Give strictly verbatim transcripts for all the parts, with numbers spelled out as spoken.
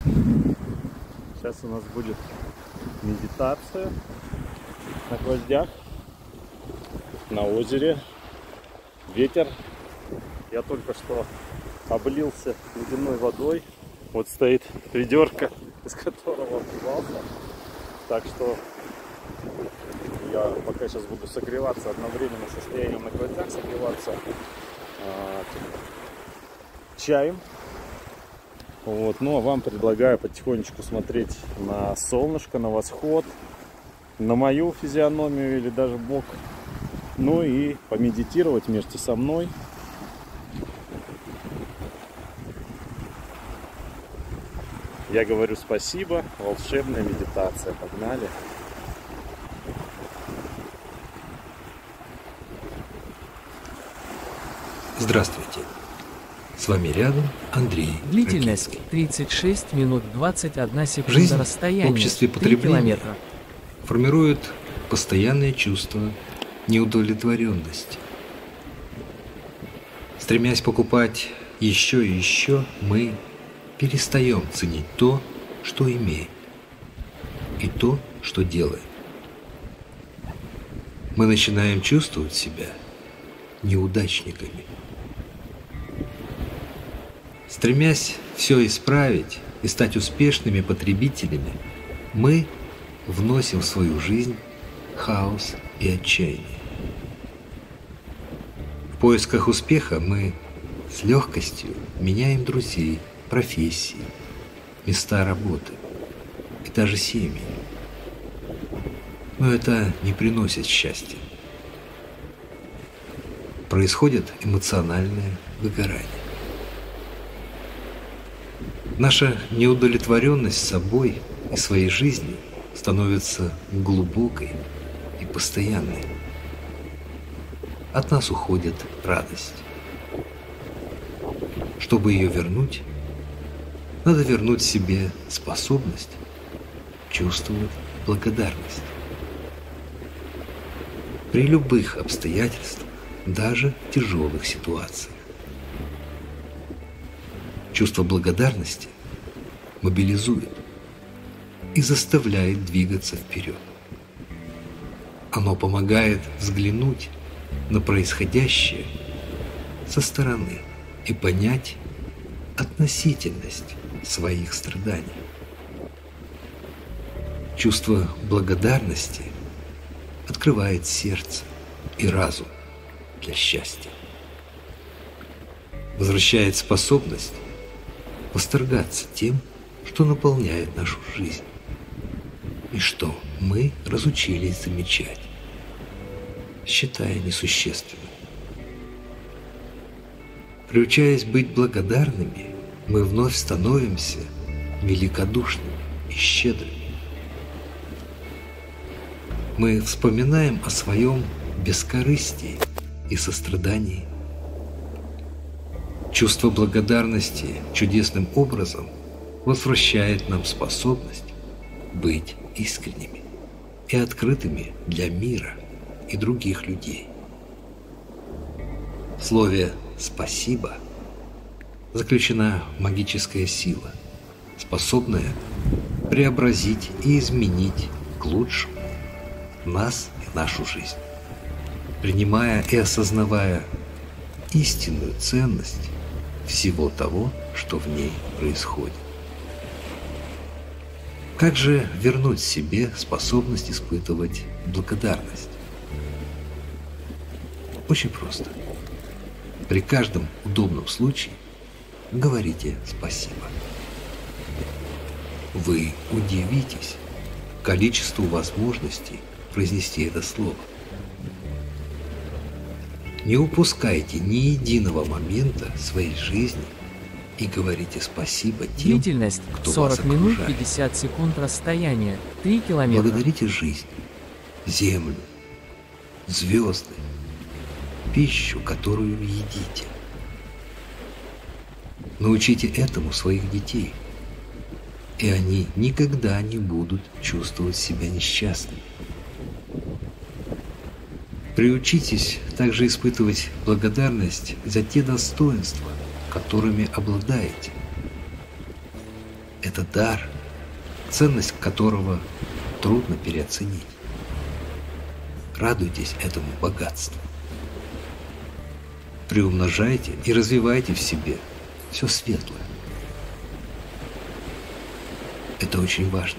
Сейчас у нас будет медитация на гвоздях, на озере. Ветер. Я только что облился ледяной водой. Вот стоит ведерко, из которого обливался. Так что я пока сейчас буду согреваться, одновременно состоянием на гвоздях согреваться э, чаем. Вот. Ну а вам предлагаю потихонечку смотреть на солнышко, на восход, на мою физиономию или даже бок. Ну и помедитировать вместе со мной. Я говорю спасибо. Волшебная медитация. Погнали. Здравствуйте. С вами рядом Андрей. Длительность Ракитский. тридцать шесть минут двадцать одна секунда. Жизнь расстояние в обществе три потребления километра. формирует постоянное чувство неудовлетворенности. Стремясь покупать еще и еще, мы перестаем ценить то, что имеем, и то, что делаем. Мы начинаем чувствовать себя неудачниками. Стремясь все исправить и стать успешными потребителями, мы вносим в свою жизнь хаос и отчаяние. В поисках успеха мы с легкостью меняем друзей, профессии, места работы и даже семьи. Но это не приносит счастья. Происходит эмоциональное выгорание. Наша неудовлетворенность собой и своей жизнью становится глубокой и постоянной. От нас уходит радость. Чтобы ее вернуть, надо вернуть себе способность чувствовать благодарность. При любых обстоятельствах, даже в тяжелых ситуациях. Чувство благодарности мобилизует и заставляет двигаться вперед. Оно помогает взглянуть на происходящее со стороны и понять относительность своих страданий. Чувство благодарности открывает сердце и разум для счастья. Возвращает способность восторгаться тем, что наполняет нашу жизнь и что мы разучились замечать, считая несущественным. Приучаясь быть благодарными, мы вновь становимся великодушными и щедрыми. Мы вспоминаем о своем бескорыстии и сострадании. Чувство благодарности чудесным образом возвращает нам способность быть искренними и открытыми для мира и других людей. В слове «спасибо» заключена магическая сила, способная преобразить и изменить к лучшему нас и нашу жизнь. Принимая и осознавая истинную ценность всего того, что в ней происходит. Как же вернуть себе способность испытывать благодарность? Очень просто. При каждом удобном случае говорите спасибо. Вы удивитесь количеству возможностей произнести это слово. Не упускайте ни единого момента своей жизни и говорите спасибо тем, Длительность кто сорок вас минут окружает. пятьдесят секунд. Расстояние три километра. Благодарите жизнь, землю, звезды, пищу, которую едите. Научите этому своих детей, и они никогда не будут чувствовать себя несчастными. Приучитесь также испытывать благодарность за те достоинства, которыми обладаете. это дар, ценность которого трудно переоценить. Радуйтесь этому богатству. Приумножайте и развивайте в себе все светлое. Это очень важно.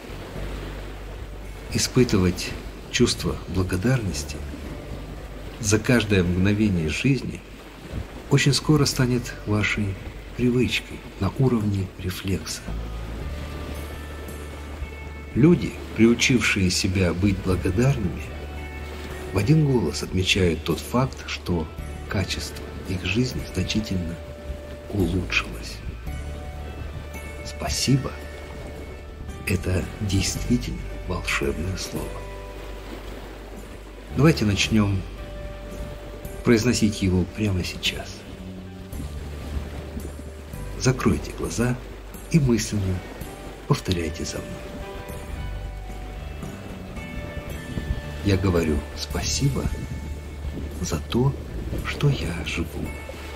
Испытывать чувство благодарности за каждое мгновение жизни очень скоро станет вашей привычкой на уровне рефлекса. Люди, приучившие себя быть благодарными, в один голос отмечают тот факт, что качество их жизни значительно улучшилось. Спасибо – это действительно волшебное слово. Давайте начнем произносить его прямо сейчас. Закройте глаза и мысленно повторяйте за мной. Я говорю спасибо за то, что я живу.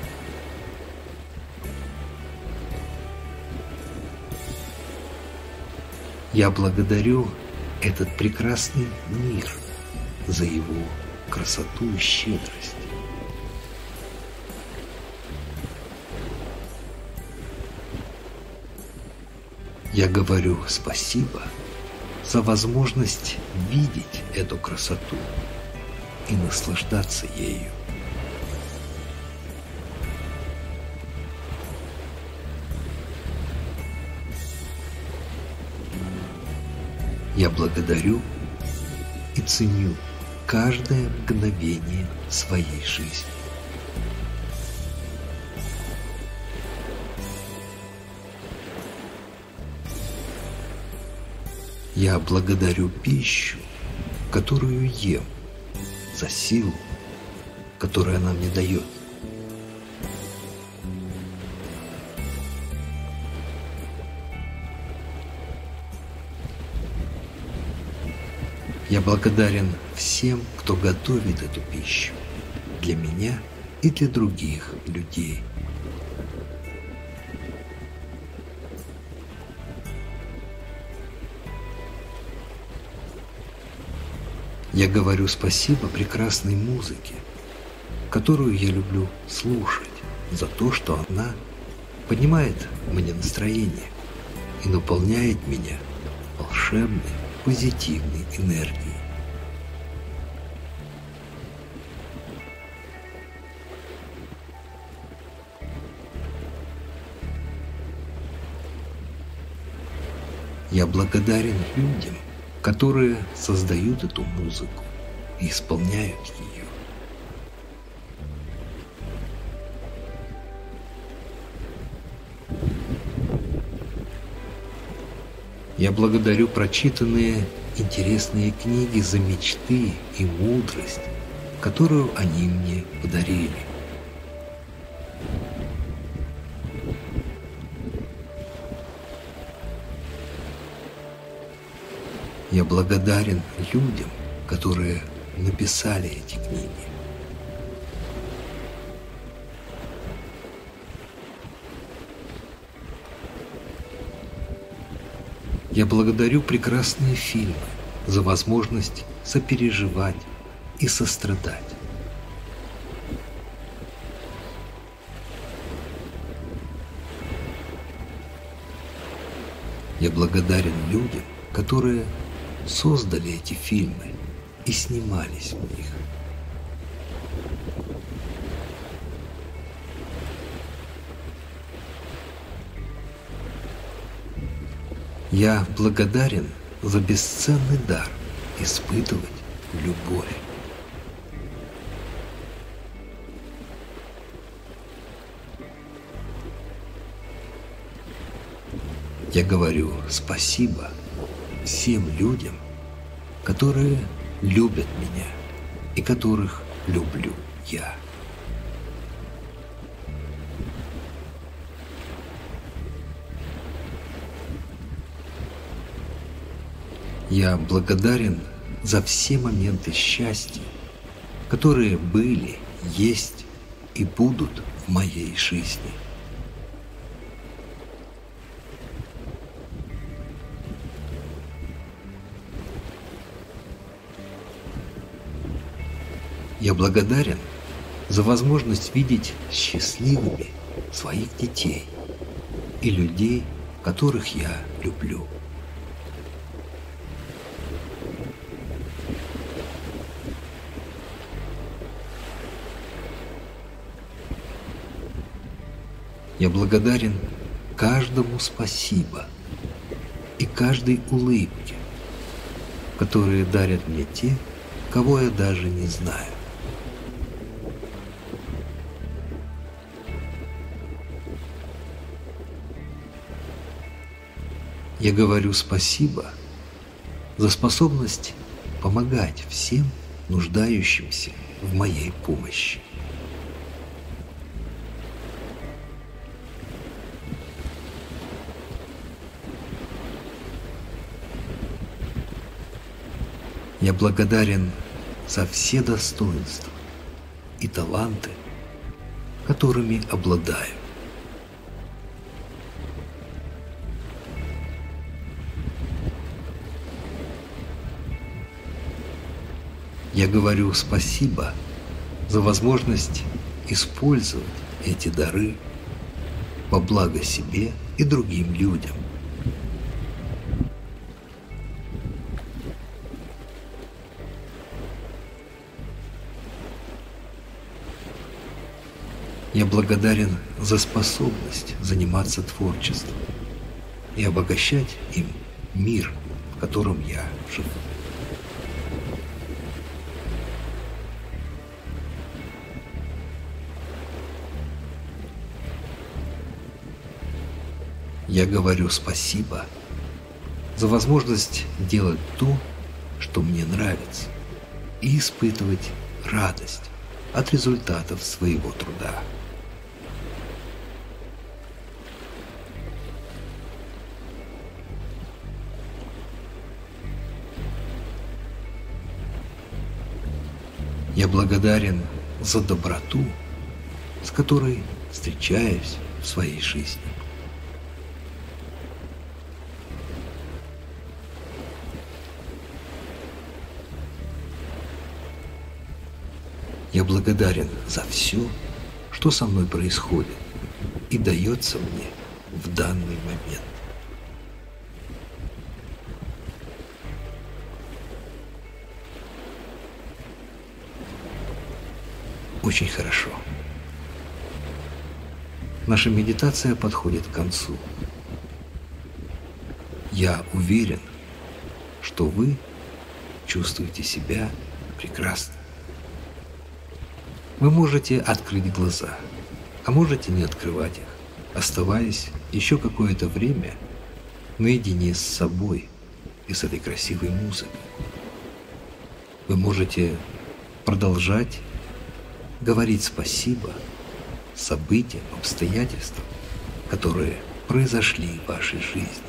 Я благодарю этот прекрасный мир за его красоту и щедрость. Я говорю спасибо за возможность видеть эту красоту и наслаждаться ею. Я благодарю и ценю каждое мгновение своей жизни. Я благодарю пищу, которую ем, за силу, которую она мне дает. Я благодарен всем, кто готовит эту пищу для меня и для других людей. Я говорю спасибо прекрасной музыке, которую я люблю слушать, за то, что она поднимает мне настроение и наполняет меня волшебной, позитивной энергией. Я благодарен людям, которые создают эту музыку и исполняют ее. Я благодарю прочитанные интересные книги за мечты и мудрость, которую они мне подарили. Я благодарен людям, которые написали эти книги. Я благодарю прекрасные фильмы за возможность сопереживать и сострадать. Я благодарен людям, которые создали эти фильмы и снимались в них. Я благодарен за бесценный дар испытывать любовь. Я говорю спасибо всем людям, которые любят меня и которых люблю я. Я благодарен за все моменты счастья, которые были, есть и будут в моей жизни. Я благодарен за возможность видеть счастливыми своих детей и людей, которых я люблю. Я благодарен каждому спасибо и каждой улыбке, которые дарят мне те, кого я даже не знаю. Я говорю спасибо за способность помогать всем нуждающимся в моей помощи. Я благодарен за все достоинства и таланты, которыми обладаю. Я говорю спасибо за возможность использовать эти дары во благо себе и другим людям. Я благодарен за способность заниматься творчеством и обогащать им мир, в котором я живу. Я говорю спасибо за возможность делать то, что мне нравится, и испытывать радость от результатов своего труда. Я благодарен за доброту, с которой встречаюсь в своей жизни. Я благодарен за все, что со мной происходит и дается мне в данный момент. Очень хорошо. Наша медитация подходит к концу. Я уверен, что вы чувствуете себя прекрасно. Вы можете открыть глаза, а можете не открывать их, оставаясь еще какое-то время наедине с собой и с этой красивой музыкой. Вы можете продолжать говорить спасибо событиям, обстоятельствам, которые произошли в вашей жизни.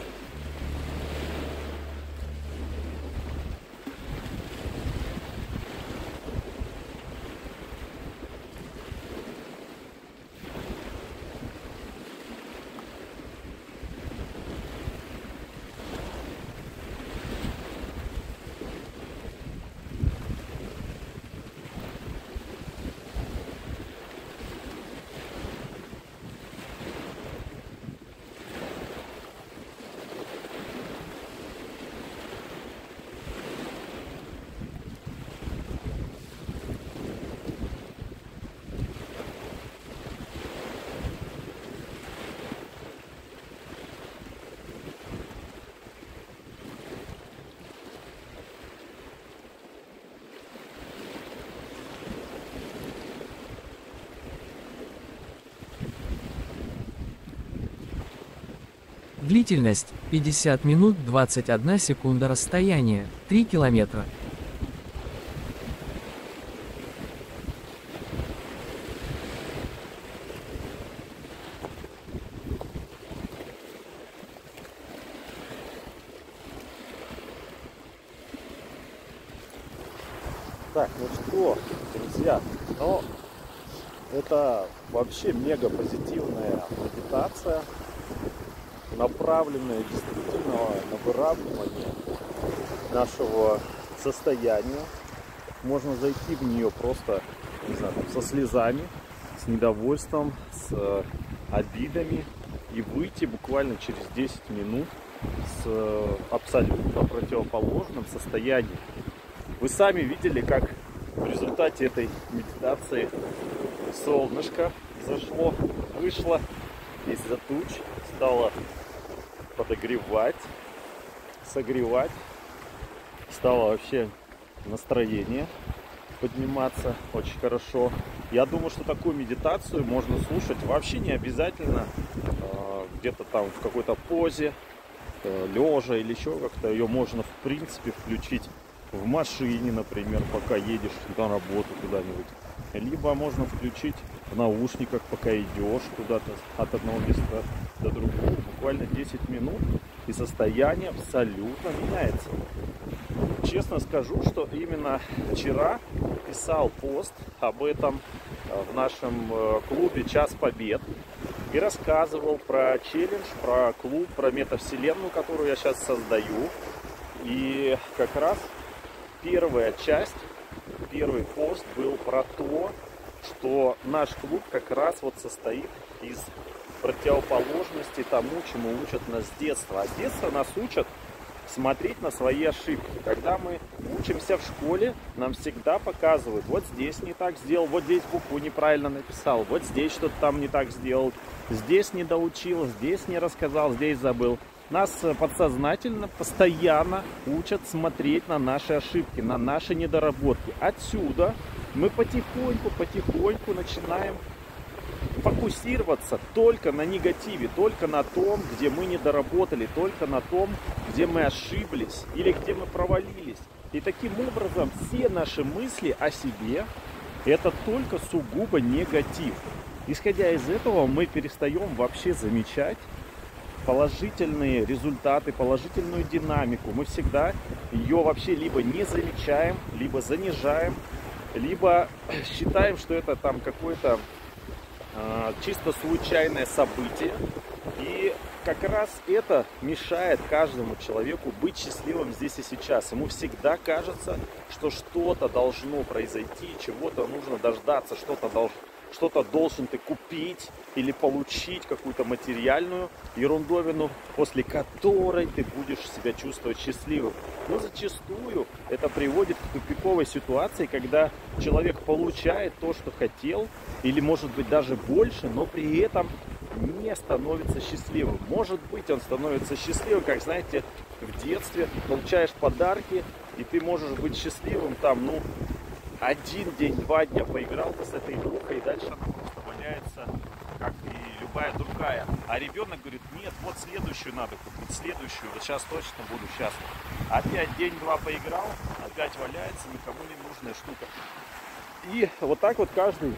Длительность пятьдесят минут двадцать одна секунда. Расстояние три километра. Так, ну что, друзья, ну, это вообще мега позитивная медитация, направленная действительно на выравнивание нашего состояния, можно зайти в нее просто, не знаю, там, со слезами, с недовольством, с обидами и выйти буквально через десять минут с абсолютно противоположным состоянием. Вы сами видели, как в результате этой медитации солнышко зашло, вышло из-за туч, стало подогревать, согревать, стало вообще настроение подниматься очень хорошо. Я думаю, что такую медитацию можно слушать вообще не обязательно э, где-то там в какой-то позе, э, лежа или еще как-то. Ее можно в принципе включить в машине, например, пока едешь на работу куда-нибудь. Либо можно включить в наушниках, пока идешь куда-то от одного места до другого. Буквально десять минут, и состояние абсолютно меняется. Честно скажу, что именно вчера писал пост об этом в нашем клубе «Час Побед» и рассказывал про челлендж, про клуб, про метавселенную, которую я сейчас создаю. И как раз первая часть, первый пост был про то, что наш клуб как раз вот состоит из противоположности тому, чему учат нас с детства. А с детства нас учат смотреть на свои ошибки. Когда мы учимся в школе, нам всегда показывают: вот здесь не так сделал, вот здесь букву неправильно написал, вот здесь что-то там не так сделал, здесь не доучил, здесь не рассказал, здесь забыл. Нас подсознательно постоянно учат смотреть на наши ошибки, на наши недоработки. Отсюда мы потихоньку-потихоньку начинаем фокусироваться только на негативе, только на том, где мы не доработали, только на том, где мы ошиблись или где мы провалились. И таким образом все наши мысли о себе — это только сугубо негатив. Исходя из этого, мы перестаем вообще замечать положительные результаты, положительную динамику. Мы всегда ее вообще либо не замечаем, либо занижаем, либо считаем, что это там какое-то э, чисто случайное событие. И как раз это мешает каждому человеку быть счастливым здесь и сейчас. Ему всегда кажется, что что-то должно произойти, чего-то нужно дождаться, что-то должно что-то должен ты купить или получить, какую-то материальную ерундовину, после которой ты будешь себя чувствовать счастливым. Но зачастую это приводит к тупиковой ситуации, когда человек получает то, что хотел, или может быть даже больше, но при этом не становится счастливым. Может быть, он становится счастливым, как, знаете, в детстве получаешь подарки, и ты можешь быть счастливым там, ну, один день, два дня поиграл ты с этой игрушкой, и дальше она просто валяется, как и любая другая. А ребенок говорит: нет, вот следующую надо купить, следующую, вот сейчас точно буду счастлив. Опять день-два поиграл, опять валяется, никому не нужная штука. И вот так вот каждый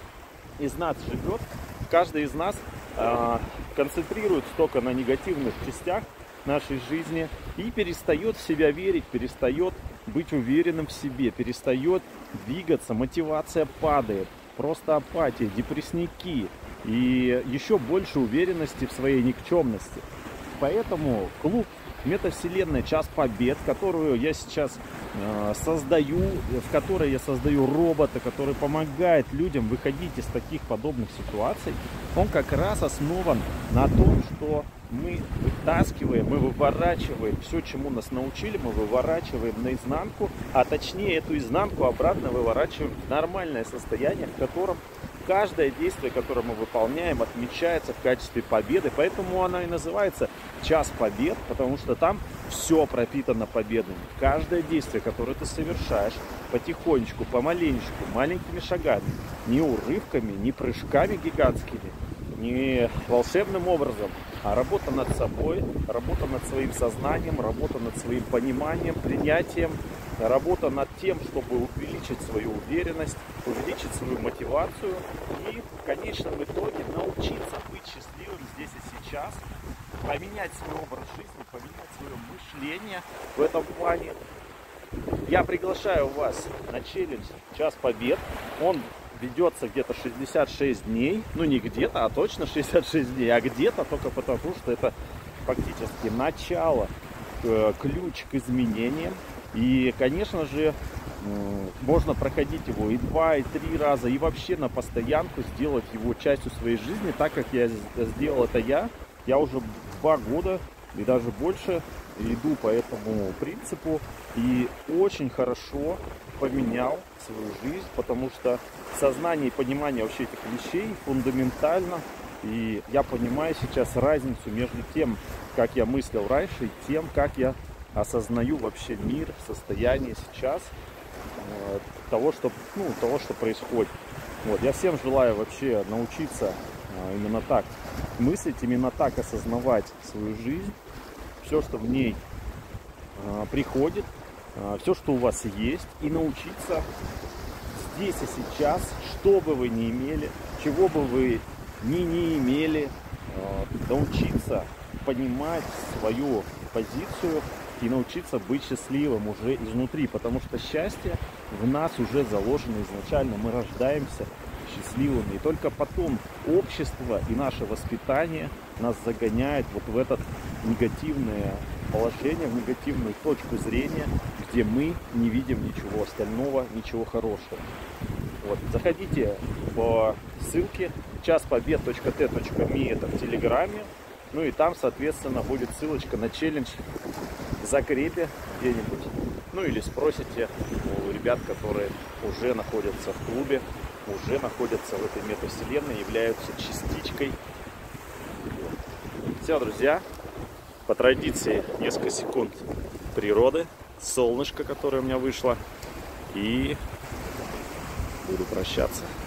из нас живет, каждый из нас э, концентрируется только на негативных частях нашей жизни и перестает в себя верить, перестает быть уверенным в себе, перестает двигаться, мотивация падает, просто апатия, депрессники и еще больше уверенности в своей никчемности. Поэтому клуб Метавселенная «Час Побед», которую я сейчас э, создаю, в которой я создаю робота, который помогает людям выходить из таких подобных ситуаций, он как раз основан на том, что мы вытаскиваем, мы выворачиваем все, чему нас научили, мы выворачиваем наизнанку, а точнее эту изнанку обратно выворачиваем в нормальное состояние, в котором каждое действие, которое мы выполняем, отмечается в качестве победы. Поэтому она и называется «Час Побед», потому что там все пропитано победами. Каждое действие, которое ты совершаешь, потихонечку, помаленечку, маленькими шагами, не урывками, не прыжками гигантскими, не волшебным образом, а работа над собой, работа над своим сознанием, работа над своим пониманием, принятием, работа над тем, чтобы увеличить свою уверенность, увеличить свою мотивацию и в конечном итоге научиться быть счастливым здесь и сейчас, поменять свой образ жизни, поменять свое мышление в этом плане. Я приглашаю вас на челлендж «Час Побед». Он ведется где-то шестьдесят шесть дней, ну не где-то, а точно шестьдесят шесть дней, а где-то только потому, что это фактически начало, ключ к изменениям, И, конечно же, можно проходить его и два, и три раза, и вообще на постоянку сделать его частью своей жизни, так как я сделал это я. Я уже два года и даже больше иду по этому принципу и очень хорошо поменял свою жизнь, потому что сознание и понимание вообще этих вещей фундаментально. И я понимаю сейчас разницу между тем, как я мыслил раньше, и тем, как я осознаю вообще мир, состояние сейчас э, того, что, ну, того, что происходит. Вот. Я всем желаю вообще научиться э, именно так мыслить, именно так осознавать свою жизнь, все, что в ней э, приходит, э, все, что у вас есть, и научиться здесь и сейчас, что бы вы ни имели, чего бы вы ни не имели, э, научиться понимать свою позицию и научиться быть счастливым уже изнутри, потому что счастье в нас уже заложено изначально, мы рождаемся счастливыми, и только потом общество и наше воспитание нас загоняет вот в это негативное положение, в негативную точку зрения, где мы не видим ничего остального, ничего хорошего. Вот. Заходите по ссылке час побед точка тэ точка ми, это в Телеграме, ну и там, соответственно, будет ссылочка на челлендж в закрепе где-нибудь. Ну или спросите у ребят, которые уже находятся в клубе, уже находятся в этой метавселенной, являются частичкой. Все, друзья, по традиции несколько секунд природы, солнышко, которое у меня вышло, и буду прощаться.